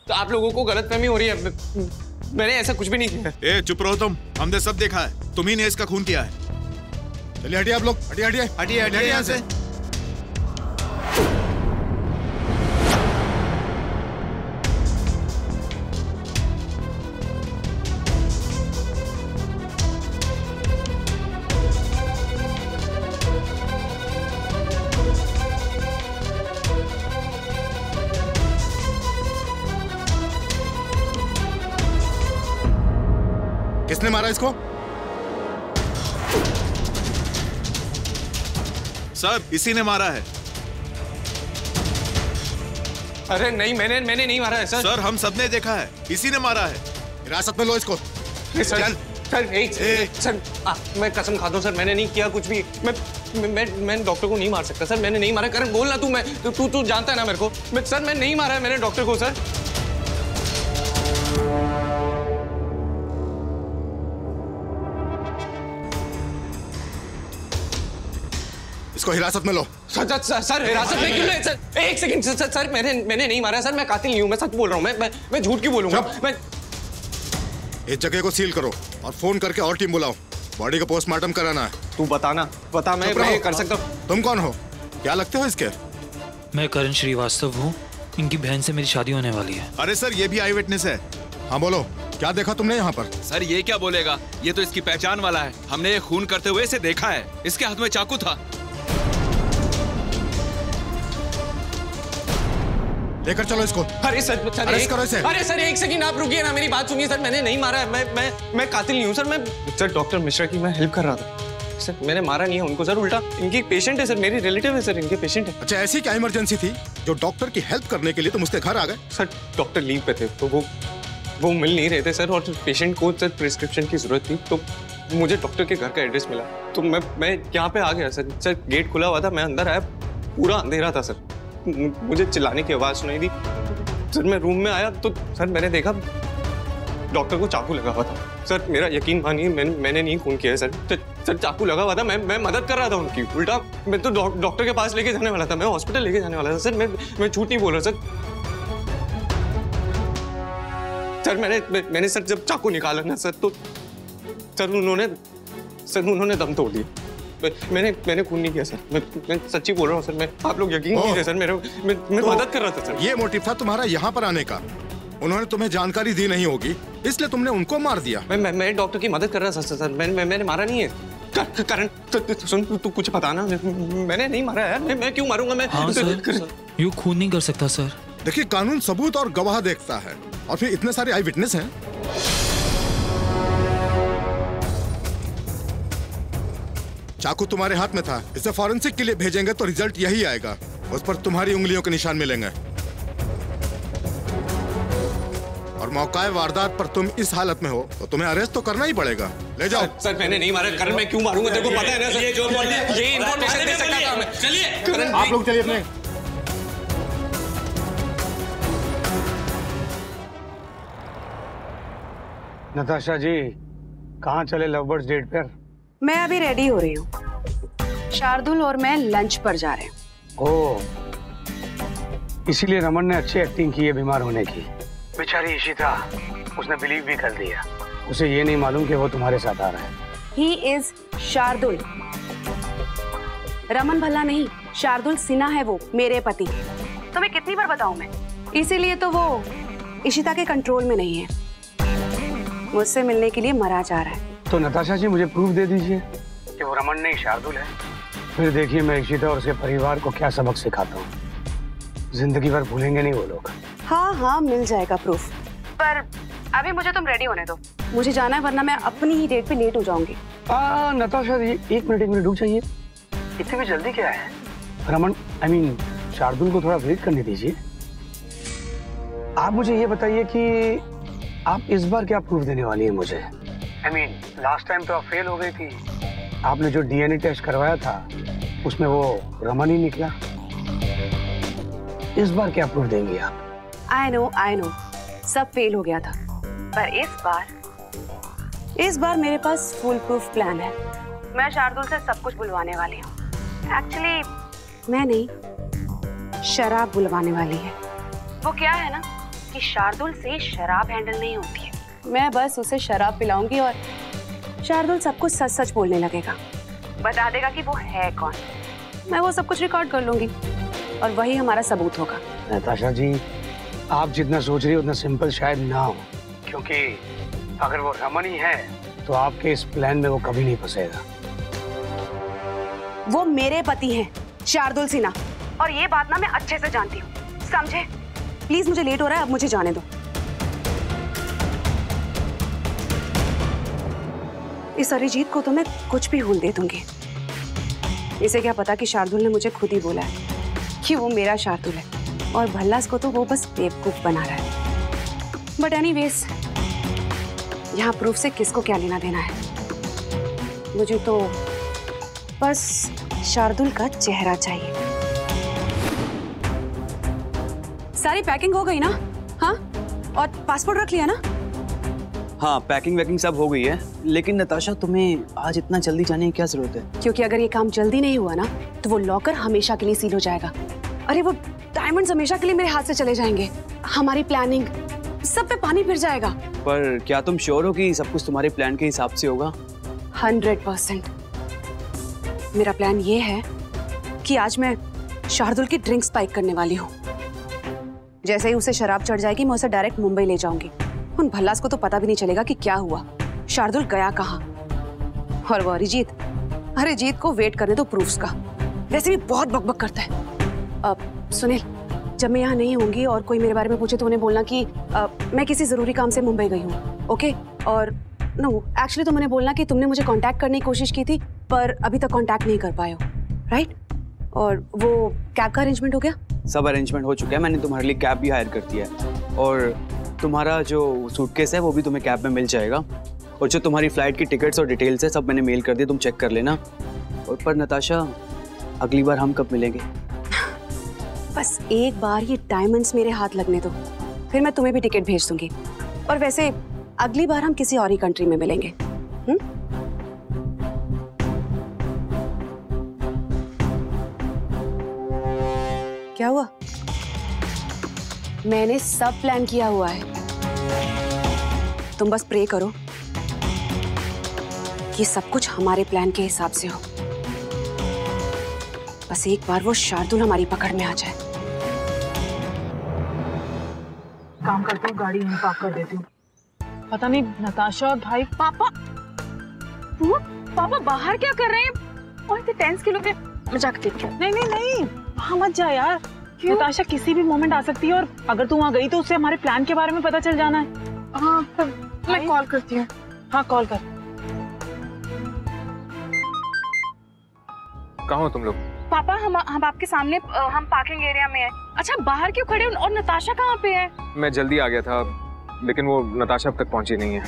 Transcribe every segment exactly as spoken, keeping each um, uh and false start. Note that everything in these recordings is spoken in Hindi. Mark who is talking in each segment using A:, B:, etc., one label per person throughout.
A: तो आप लोगों को गलतफहमी हो रही है, मैंने ऐसा कुछ भी नहीं किया।
B: ए चुप रहो तुम, हमने सब देखा है, तुम ही ने इसका खून किया है। चलिए हटिए आप लोग, हटिए हटिए हटिए हटिए यहाँ से। किसने मारा इसको? सर इसी ने मारा है।
A: अरे नहीं, मैंने मैंने नहीं मारा है सर।
B: सर हम सबने देखा है, इसी ने मारा है। हिरासत में लो इसको।
A: सर सर, सर, सर आ, मैं कसम खाता हूँ सर, मैंने नहीं किया कुछ भी। मैं मैं मैं डॉक्टर को नहीं मार सकता सर, मैंने नहीं मारा। करण बोल ना तू, मैं तू तू तू जानता है ना मेरे को। मैं सर मैं नहीं मारा है मैंने डॉक्टर को सर।
B: इसको हिरासत में लो।
A: सर सर सर हिरासत में क्यों ले सर? एक सेकंड सर, सर मैंने मैंने नहीं मारा सर, मैं कातिल नहीं हूँ, मैं सच बोल रहा हूँ। मैं मैं मैं झूठ क्यों बोलूँगा? मैं
B: इस जगह को सील करो और फोन करके और टीम बुलाओ, बॉडी का पोस्टमार्टम कराना है।
A: तू बताना, बता मैं मैं कर सकता हूँ।
B: तुम कौन हो, क्या लगते हो इसके?
C: मैं करण श्रीवास्तव हूँ, इनकी बहन से मेरी शादी होने वाली है।
B: अरे सर ये भी आई विटनेस है। हाँ बोलो, क्या देखा तुमने यहाँ पर?
D: सर ये क्या बोलेगा, ये तो इसकी पहचान वाला है, हमने ये खून करते हुए इसे देखा है, इसके हाथ में चाकू था।
B: लेकर चलो इसको।
A: अरे सर सर
B: अरेस्ट करो इसे।
A: अरे सर एक सेकंड आप रुकिए ना, मेरी बात सुनिए सर, मैंने नहीं मारा है, मैं मैं मैं कातिल नहीं हूँ सर। मैं सर डॉक्टर मिश्रा की मैं हेल्प कर रहा था सर, मैंने मारा नहीं है उनको सर, उल्टा इनकी पेशेंट है सर, मेरी रिलेटिव है सर, इनके पेशेंट है।
B: अच्छा ऐसी क्या इमरजेंसी थी जो डॉक्टर की हेल्प करने के लिए तुम उसके घर आ गए?
A: सर डॉक्टर लीव पे थे तो वो वो मिल नहीं रहे थे सर, और पेशेंट को सर प्रिस्क्रिप्शन की जरूरत थी, तो मुझे डॉक्टर के घर का एड्रेस मिला तो मैं मैं यहाँ पे आ गया सर। सर गेट खुला हुआ था, मैं अंदर आया, पूरा अंधेरा था सर, मुझे चिल्लाने की आवाज़ सुनाई दी सर। मैं रूम में आया तो सर मैंने देखा डॉक्टर को चाकू लगा हुआ था सर। मेरा यकीन मानिए मैंने मैंने नहीं खून किया है सर। सर चाकू लगा हुआ था, मैं मैं मदद कर रहा था उनकी, उल्टा मैं तो डॉक्टर के पास लेके जाने वाला था, मैं हॉस्पिटल लेके जाने वाला था सर। मैं मैं झूठ नहीं बोल रहा सर। सर मैंने मैंने सर जब चाकू निकाला ना सर, तो सर उन्होंने सर उन्होंने दम तोड़ दिया। मैंने मैंने खून नहीं किया सर, मैं मैं सच्ची बोल रहा हूँ सर। मैं आप लोग यकीन कीजिए सर, मेरे मैं, मैं तो मदद कर रहा था सर।
B: ये मोटिव था तुम्हारा यहाँ पर आने का? उन्होंने तुम्हें जानकारी दी नहीं होगी इसलिए तुमने उनको मार दिया।
A: मैं मैं, मैं डॉक्टर की मदद कर रहा था सर, सर मैं, मैं, मैंने मारा नहीं है। करण तो, तो, सुन तू कुछ बताना, मैंने नहीं मारा है, मैं, मैं क्यों मारूंगा मैं?
C: हाँ सर, यू खून नहीं कर सकता सर।
B: देखिए कानून सबूत और गवाह देखता है, और फिर इतने सारे आई विटनेस हैं। चाकू तुम्हारे हाथ में था, इसे फॉरेंसिक के लिए भेजेंगे तो रिजल्ट यही आएगा, उस पर तुम्हारी उंगलियों के निशान मिलेंगे। और मौका वारदात पर तुम इस हालत में हो तो तुम्हें अरेस्ट तो करना ही पड़ेगा। ले जाओ।
A: सर, सर मैंने नहीं मारा, करण मैं क्यों मारूंगा? तेरे को पता है ना सर, ये जो बोल रहे हैं ये इंफॉर्मेशन दे सकता था मैं। चलिए
B: आप लोग चलिए अपने।
E: नताशा जी कहाँ चले लवबर्ड्स डेट पर?
F: मैं अभी रेडी हो रही हूँ, शार्दुल और मैं लंच पर जा रहे हैं।
E: ओह, इसीलिए रमन ने अच्छी एक्टिंग की है बीमार होने की। बेचारी इशिता, उसने बिलीव भी कर लिया। उसे ये नहीं मालूम कि वो तुम्हारे साथ आ रहा है।
F: ही इज शार्दुल, रमन भला नहीं, शार्दुल सिन्हा है वो, मेरे पति। तुम्हें कितनी बार बताऊं मैं? इसीलिए तो वो इशिता के कंट्रोल में नहीं है, मुझसे मिलने के लिए मरा जा रहा है।
E: तो नताशा जी मुझे प्रूफ दे दीजिए कि वो रमन नहीं शार्दुल है, फिर देखिए मैं इशिता और उसके परिवार को क्या सबक सिखाता हूँ। जिंदगी भर भूलेंगे नहीं वो लोग।
F: हाँ हाँ मिल जाएगा प्रूफ, पर अभी मुझे तुम रेडी होने दो, मुझे जाना है वरना मैं अपनी ही डेट पे लेट हो जाऊंगी।
E: आ, नताशा जी एक मिनट एक मिनट रुक जाइए, इतनी भी जल्दी क्या है? रमन आई मीन शार्दुल को थोड़ा वेट करने दीजिए। आप मुझे ये बताइए कि आप इस बार क्या प्रूफ देने वाली है मुझे? आई मीन लास्ट टाइम तो आप फेल हो गई थी, आपने जो डीएनए टेस्ट करवाया था उसमें वो रमन ही निकला। इस बार क्या प्रूफ देंगी आप?
F: आई नो आई नो सब फेल हो गया था, पर इस बार इस बार मेरे पास फुल प्रूफ प्लान है। मैं शार्दुल से सब कुछ बुलवाने वाली हूँ। एक्चुअली मैं नहीं, शराब बुलवाने वाली है। वो क्या है ना कि शार्दुल से शराब हैंडल नहीं होती है। मैं बस उसे शराब पिलाऊंगी और शार्दुल सब कुछ सच सच बोलने लगेगा, बता देगा कि वो है कौन। मैं वो सब कुछ रिकॉर्ड कर लूंगी और वही हमारा सबूत होगा।
E: नताशा जी, आप जितना सोच रही हो उतना सिंपल शायद ना हो, क्योंकि अगर वो रमन ही है तो आपके इस प्लान में वो कभी नहीं फंसेगा।
F: वो मेरे पति हैं, शार्दुल सिन्हा, और ये बात ना मैं अच्छे से जानती हूँ, समझे? प्लीज मुझे लेट हो रहा है, अब मुझे जाने दो। इस अरिजीत को तो मैं कुछ भी भूल दे दूंगी। इसे क्या पता कि शार्दुल ने मुझे खुद ही बोला है कि वो मेरा शार्दुल है, और भल्लास को तो वो बस बेवकूफ बना रहा है। बट एनीवेज, यहाँ प्रूफ से किसको क्या लेना देना है। मुझे तो बस शार्दुल का चेहरा चाहिए। सारी पैकिंग हो गई ना? हाँ, और पासपोर्ट रख लिया ना?
G: हाँ, पैकिंग वैकिंग सब हो गई है, लेकिन नताशा तुम्हें आज इतना जल्दी जाने की क्या जरूरत है?
F: क्योंकि अगर ये काम जल्दी नहीं हुआ ना तो वो लॉकर हमेशा के लिए सील हो जाएगा। अरे वो डायमंड्स हमेशा के लिए मेरे हाथ से चले जाएंगे, हमारी प्लानिंग सब पे पानी फिर जाएगा।
G: पर क्या तुम श्योर हो कि सब कुछ तुम्हारे प्लान के हिसाब से होगा?
F: Hundred percent. मेरा प्लान ये है कि आज मैं शार्दुल की ड्रिंक स्पाइक करने वाली हूँ। जैसे ही उसे शराब चढ़ जाएगी मैं उसे डायरेक्ट मुंबई ले जाऊंगी। उन भल्लास को तो पता भी नहीं चलेगा कि क्या हुआ, शार्दुल गया कहाँ। और वो अरिजीत, अरिजीत को वेट करने दो प्रूफ्स का, वैसे भी बहुत बकबक करता है। अब सुनील, जब मैं यहाँ नहीं होंगी और कोई मेरे बारे में पूछे तो उन्हें बोलना कि आ, मैं किसी जरूरी काम से मुंबई गई हूँ, ओके? और नो, एक्चुअली तुम उन्हें बोलना कि तुमने मुझे कांटेक्ट करने की कोशिश की थी पर अभी तक कांटेक्ट नहीं कर पाए हो, राइट? और वो कैब का अरेंजमेंट हो गया?
G: सब अरेंजमेंट हो चुका है, मैंने तुम्हारे लिए कैब भी हायर कर दिया है, और तुम्हारा जो सूटकेस है वो भी तुम्हें कैब में मिल जाएगा, और जो तुम्हारी फ्लाइट की टिकट्स और डिटेल्स है सब मैंने मेल कर दिया, तुम चेक कर लेना। और पर नताशा, अगली बार हम कब मिलेंगे?
F: बस एक बार ये डायमंड्स मेरे हाथ लगने दो, फिर मैं तुम्हें भी टिकट भेज दूंगी। और वैसे अगली बार हम किसी और ही कंट्री में मिलेंगे। हुँ? क्या हुआ? मैंने सब प्लान किया हुआ है, तुम बस प्रे करो कि सब कुछ हमारे प्लान के हिसाब से हो। बस एक बार वो शार्दुल हमारी पकड़ में आ जाए।
H: काम करती हूँ, गाड़ी यहीं पार्क कर देती हूँ। पता नहीं नताशा और भाई।
I: पापा, वो पापा बाहर क्या कर रहे हैं? और इतने टेंस क्यों लग रहे हैं? मैं जाकर देखती हूँ।
H: नहीं नहीं नहीं, वहाँ मत जा यार। नताशा किसी भी मोमेंट आ सकती है, और अगर तू वहाँ गई तो उससे हमारे प्लान के बारे में पता चल जाना है।
I: हाँ, मैं कॉल करती हूँ।
H: हाँ, कॉल कर।
A: कहाँ हो तुम लोग?
I: पापा, हम हम आपके सामने, हम पार्किंग एरिया में हैं। अच्छा, बाहर क्यों खड़े हो? और नताशा कहाँ पे है?
A: मैं जल्दी आ गया था, लेकिन वो नताशा अब तक पहुंची नहीं है।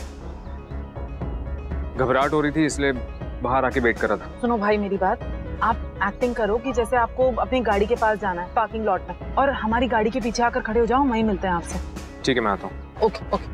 A: घबराहट हो रही थी इसलिए बाहर आके वेट कर रहा था।
H: सुनो भाई, मेरी बात, आप एक्टिंग करो कि जैसे आपको अपनी गाड़ी के पास जाना है, पार्किंग लॉट में, और हमारी गाड़ी के पीछे आकर खड़े हो जाओ, वहीं मिलते हैं आपसे।
A: ठीक है, मैं आता हूँ।
H: Okay okay.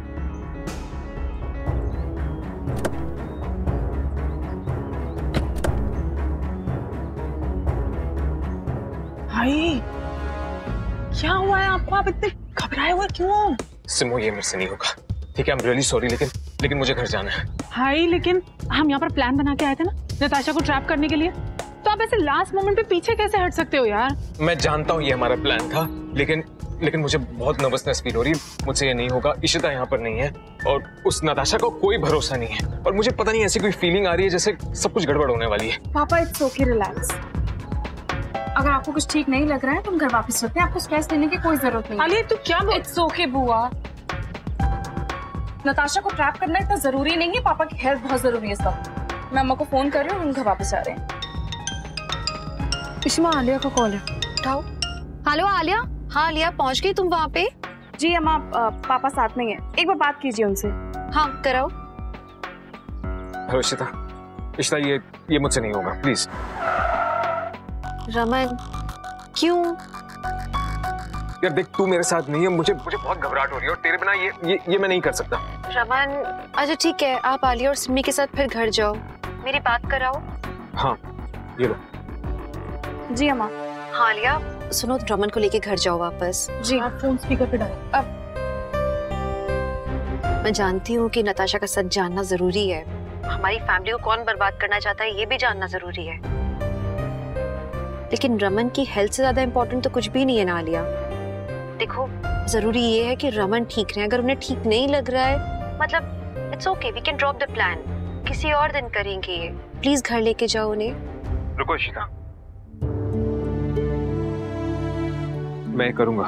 H: भाई, क्या हुआ है आपको? आप इतने घबराए हुए क्यों?
A: सिमो, ये मेरे से नहीं होगा, ठीक है? आई एम रियली सॉरी, लेकिन लेकिन मुझे घर जाना है।
H: भाई, लेकिन हम यहाँ पर प्लान बना के आए थे ना नताशा को ट्रैप करने के लिए, तो आप ऐसे लास्ट मोमेंट पे पीछे कैसे हट सकते हो यार?
A: मैं जानता हूँ ये हमारा प्लान था, लेकिन लेकिन मुझे बहुत नर्वसनेस फील हो रही है। मुझसे ये नहीं होगा। इशिता यहाँ पर नहीं है और उस नताशा का कोई भरोसा नहीं है, और मुझे पता नहीं ऐसी कोई फीलिंग आ रही है जैसे सब कुछ गड़बड़ होने वाली है।
I: पापा, इट्स ओके, रिलैक्स। अगर आपको कुछ ठीक नहीं लग रहा है तो हम घर वापस चलते हैं। आपको स्ट्रेस लेने की कोई जरूरत नहीं।
H: अली, तू क्या?
I: इट्स ओके बुआ, नताशा को ट्रैप करना इतना जरूरी नहीं है। पापा की हेल्थ बहुत जरूरी है इस वक्त। मैं अम्मा को फोन कर रही हूँ, हम घर वापस जा रहे हैं।
H: इश्मा, आलिया का कॉल है,
J: उठाओ। हेलो आलिया। हाँ आलिया, पहुंच गई तुम वहाँ पे?
I: जी अम्मा, पापा साथ में ही है, एक बार बात कीजिए उनसे।
J: हाँ, कराओ।
A: हेलो इशिता, इशिता ये ये मुझसे नहीं होगा, प्लीज।
J: रमन, क्यों?
A: यार देख, तू मेरे साथ नहीं है, मुझे मुझे बहुत घबराहट हो रही है, और तेरे बिना ये ये ये मैं नहीं कर सकता।
J: रमन, अच्छा ठीक है, आप आलिया और सिमी के साथ फिर घर जाओ, मेरी बात कराओ।
A: हाँ, ये लो।
I: जी अम्मा।
J: हाँ आलिया, सुनो, रमन को लेके घर जाओ वापस।
I: जी।
H: आप फोन स्पीकर पे डालो।
I: अब
J: मैं जानती हूँ कि नताशा का सच जानना जरूरी है। हमारी फैमिली को कौन बर्बाद करना चाहता है ये भी जानना जरूरी है। लेकिन रमन की हेल्थ से ज्यादा इम्पोर्टेंट तो कुछ भी नहीं है ना आलिया। देखो, जरूरी ये है कि रमन ठीक रहे। अगर उन्हें ठीक नहीं लग रहा है, मतलब it's okay, we can drop the plan. किसी और दिन करेंगे ये। प्लीज घर लेके जाओ उन्हें।
K: रुको इशिता, मैं करूंगा।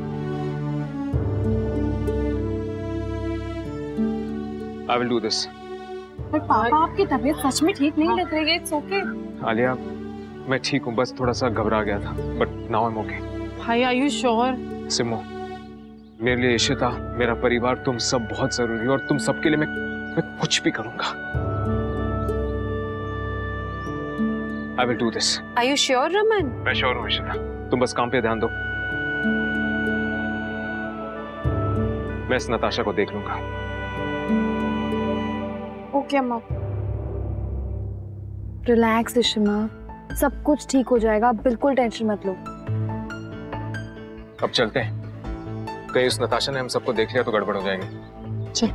K: I will do this.
I: पर पापा, आपकी तबीयत सच में ठीक नहीं लग रही है। It's okay.
K: आलिया, मैं ठीक हूँ, बस थोड़ा सा घबरा गया था, but now I am okay.
H: भाई, आर यू श्योर?
K: सिमो, मेरे लिए इशिता, मेरा परिवार, तुम सब बहुत जरूरी है और तुम सबके लिए मैं मैं कुछ भी करूंगा। I will do this.
J: Are you sure, Raman?
K: मैं श्योर हूँ इशिता, तुम बस काम पे ध्यान दो। मैं इस नताशा को देख लूंगा।
I: ओके अम्मा। रिलैक्स इशिमा, सब कुछ ठीक हो जाएगा, आप बिल्कुल टेंशन मत लो।
K: अब चलते हैं, कहीं उस नताशा ने हम सबको देख लिया तो गड़बड़ हो जाएगी।
H: चल।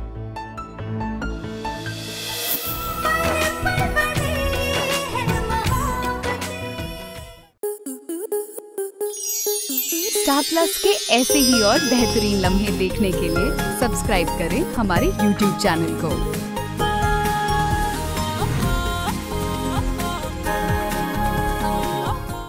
L: स्टार प्लस के ऐसे ही और बेहतरीन लम्हे देखने के लिए सब्सक्राइब करें हमारे यूट्यूब चैनल को।